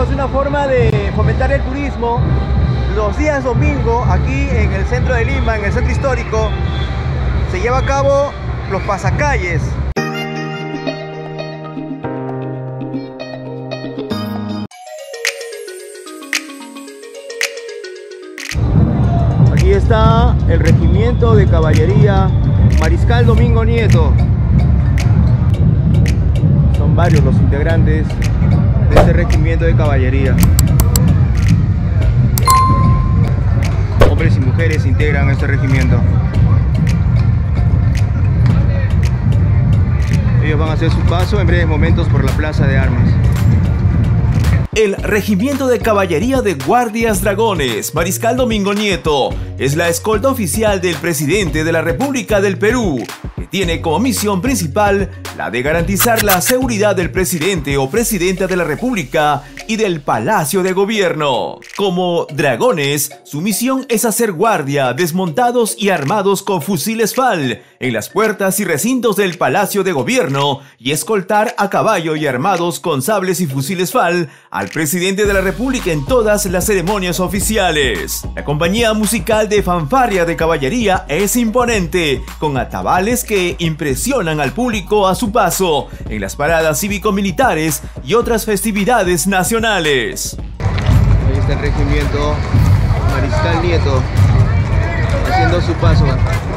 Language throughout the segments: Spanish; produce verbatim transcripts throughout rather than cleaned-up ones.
amigos, una forma de fomentar el turismo. Los días domingo, aquí en el centro de Lima, en el centro histórico, se lleva a cabo los pasacalles. Aquí está el regimiento de caballería Mariscal Domingo Nieto. Son varios los integrantes de este regimiento de caballería. Hombres y mujeres integran este regimiento. Ellos van a hacer su paso en breves momentos por la plaza de armas. El Regimiento de Caballería de Guardias Dragones Mariscal Domingo Nieto es la escolta oficial del presidente de la República del Perú, que tiene como misión principal la de garantizar la seguridad del presidente o presidenta de la República y del Palacio de Gobierno. Como dragones, su misión es hacer guardia desmontados y armados con fusiles F A L en las puertas y recintos del Palacio de Gobierno y escoltar a caballo y armados con sables y fusiles F A L al presidente de la República en todas las ceremonias oficiales. La compañía musical de fanfarria de caballería es imponente, con atabales que impresionan al público a su paso en las paradas cívico-militares y otras festividades nacionales. Ahí está el regimiento Mariscal Nieto haciendo su paso.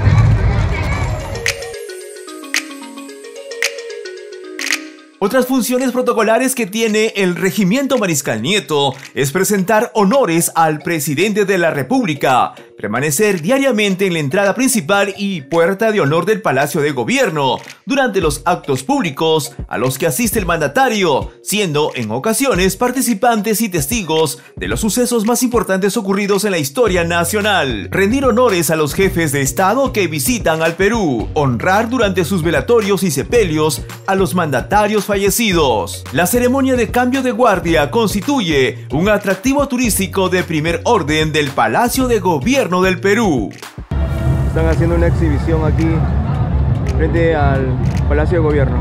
Otras funciones protocolares que tiene el Regimiento Mariscal Nieto es presentar honores al presidente de la República, permanecer diariamente en la entrada principal y puerta de honor del Palacio de Gobierno durante los actos públicos a los que asiste el mandatario, siendo en ocasiones participantes y testigos de los sucesos más importantes ocurridos en la historia nacional, rendir honores a los jefes de Estado que visitan al Perú, honrar durante sus velatorios y sepelios a los mandatarios fallecidos. La ceremonia de cambio de guardia constituye un atractivo turístico de primer orden del Palacio de Gobierno del Perú. Están haciendo una exhibición aquí frente al Palacio de Gobierno.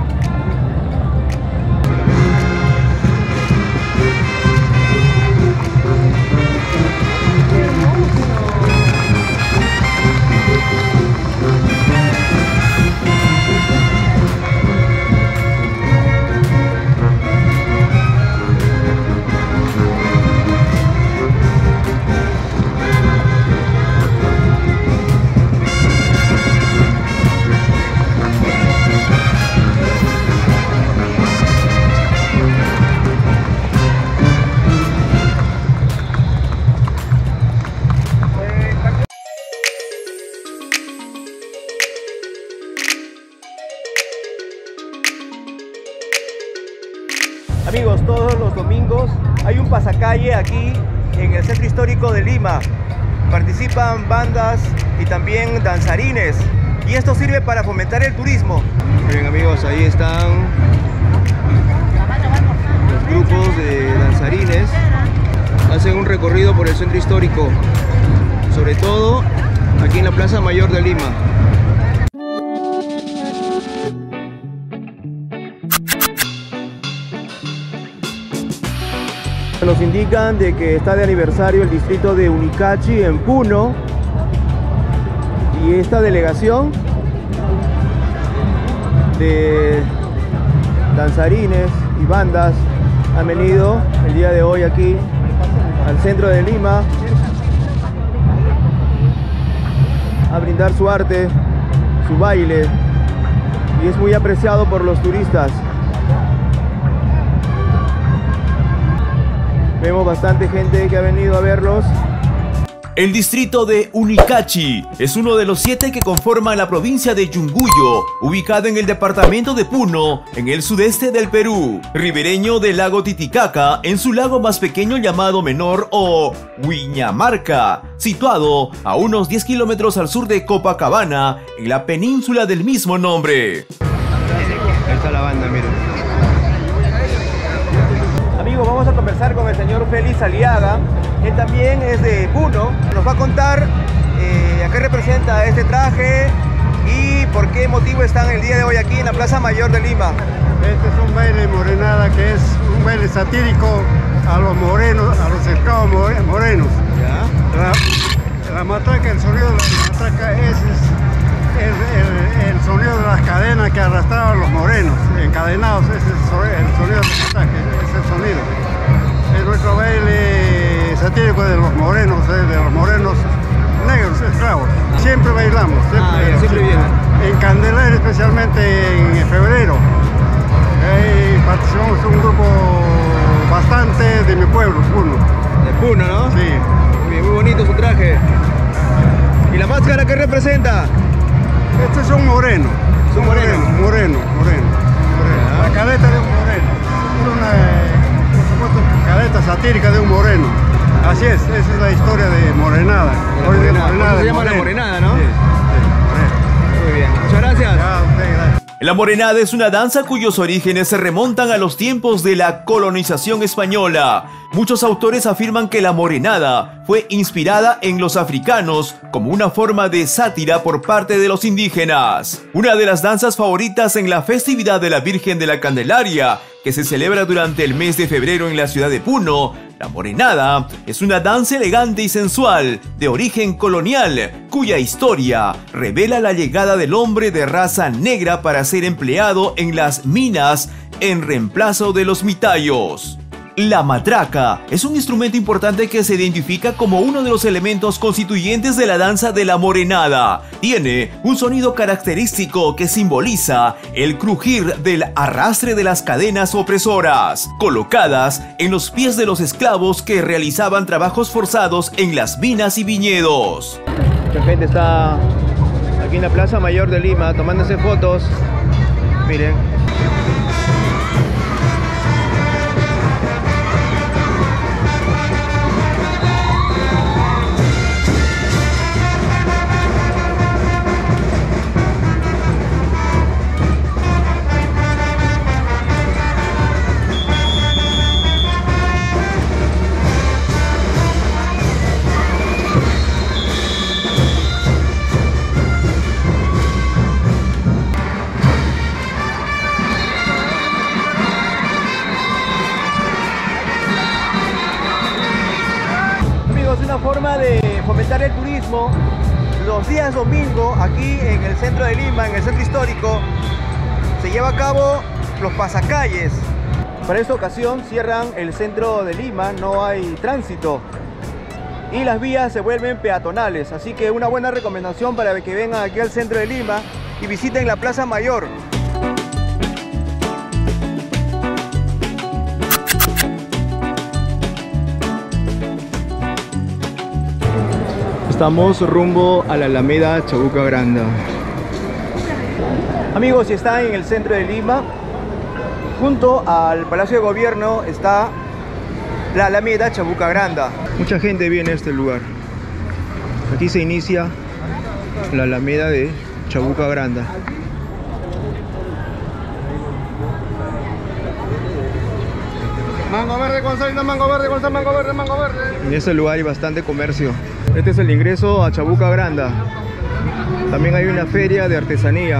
Amigos, todos los domingos hay un pasacalle aquí en el centro histórico de Lima. Participan bandas y también danzarines, y esto sirve para fomentar el turismo. Bien amigos, ahí están los grupos de danzarines. Hacen un recorrido por el centro histórico, sobre todo aquí en la Plaza Mayor de Lima. Nos indican de que está de aniversario el distrito de Unicachi en Puno, y esta delegación de danzarines y bandas han venido el día de hoy aquí al centro de Lima a brindar su arte, su baile, y es muy apreciado por los turistas. Vemos bastante gente que ha venido a verlos. El distrito de Unicachi es uno de los siete que conforman la provincia de Yunguyo, ubicado en el departamento de Puno, en el sudeste del Perú, ribereño del lago Titicaca, en su lago más pequeño llamado Menor o Huiñamarca, situado a unos diez kilómetros al sur de Copacabana, en la península del mismo nombre. Ahí está la banda, miren. Amigos, vamos a conversar con el señor Félix Aliaga. Él también es de Puno. Nos va a contar eh, a qué representa este traje y por qué motivo están el día de hoy aquí en la Plaza Mayor de Lima. Este es un baile morenada que es un baile satírico a los morenos, a los esclavos more, morenos. ¿Ya? La, la matraca, el sonido de la matraca ese es el, el, el sonido de las cadenas que arrastraban los morenos, encadenados, ese es el sonido de la matraca, ese es el sonido. Es nuestro baile satírico de los morenos, eh, de los morenos negros, esclavos. Siempre bailamos, siempre, ah, bailamos, siempre bien. En Candelaria, especialmente en febrero. Ahí participamos en un grupo bastante de mi pueblo, Puno. De Puno, ¿no? Sí. Muy, muy bonito su traje. ¿Y la máscara qué representa? Este es un moreno. ¿Es un moreno? Moreno, moreno, moreno. moreno. La cadeta de un moreno. Es una, por supuesto, cadeta satírica de un moreno. Así es, esa es la historia de Morenada. De la morenada. morenada se llama moreno. La Morenada, ¿no? Sí, sí, muy bien. Muchas gracias. Ya, okay, gracias. La morenada es una danza cuyos orígenes se remontan a los tiempos de la colonización española. Muchos autores afirman que la morenada fue inspirada en los africanos como una forma de sátira por parte de los indígenas. Una de las danzas favoritas en la festividad de la Virgen de la Candelaria, que se celebra durante el mes de febrero en la ciudad de Puno, la morenada es una danza elegante y sensual de origen colonial, cuya historia revela la llegada del hombre de raza negra para ser empleado en las minas en reemplazo de los mitayos. La matraca es un instrumento importante que se identifica como uno de los elementos constituyentes de la danza de la morenada. Tiene un sonido característico que simboliza el crujir del arrastre de las cadenas opresoras, colocadas en los pies de los esclavos que realizaban trabajos forzados en las minas y viñedos. Mucha gente está aquí en la Plaza Mayor de Lima tomándose fotos. Miren. Una forma de fomentar el turismo. Los días domingo aquí en el centro de Lima, en el centro histórico, se lleva a cabo los pasacalles. Para esta ocasión cierran el centro de Lima, no hay tránsito y las vías se vuelven peatonales, así que una buena recomendación para que vengan aquí al centro de Lima y visiten la Plaza Mayor. Estamos rumbo a la Alameda Chabuca Granda. Amigos, si están en el centro de Lima, junto al Palacio de Gobierno está la Alameda Chabuca Granda. Mucha gente viene a este lugar. Aquí se inicia la Alameda de Chabuca Granda. Mango verde con salsa, mango verde con salsa, mango verde, mango verde. En este lugar hay bastante comercio. Este es el ingreso a Chabuca Granda. También hay una feria de artesanía.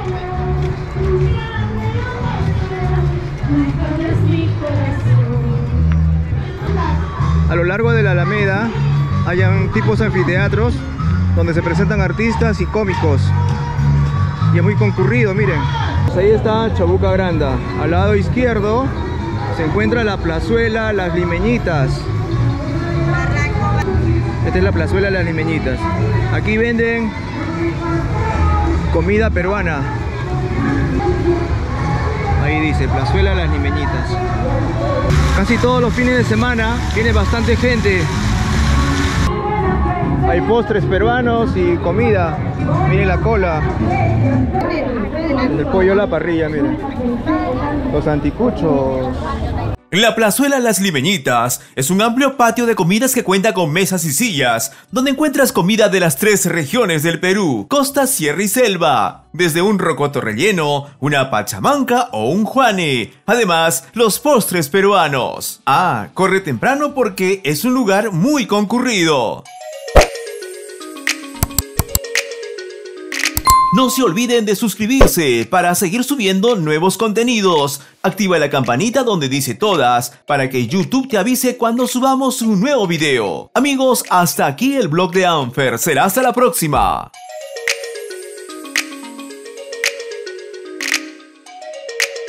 A lo largo de la Alameda hay tipos anfiteatros donde se presentan artistas y cómicos. Y es muy concurrido, miren. Pues ahí está Chabuca Granda. Al lado izquierdo se encuentra la plazuela Las Limeñitas. Esta es la plazuela Las Limeñitas. Aquí venden comida peruana. Ahí dice plazuela Las Limeñitas. Casi todos los fines de semana viene bastante gente. Hay postres peruanos y comida. Miren la cola. El pollo a la parrilla, miren. Los anticuchos. La plazuela Las Limeñitas es un amplio patio de comidas que cuenta con mesas y sillas, donde encuentras comida de las tres regiones del Perú, costa, sierra y selva, desde un rocoto relleno, una pachamanca o un juane. Además, los postres peruanos. Ah, corre temprano porque es un lugar muy concurrido. No se olviden de suscribirse para seguir subiendo nuevos contenidos. Activa la campanita donde dice todas para que YouTube te avise cuando subamos un nuevo video. Amigos, hasta aquí el blog de Anfer. Será hasta la próxima.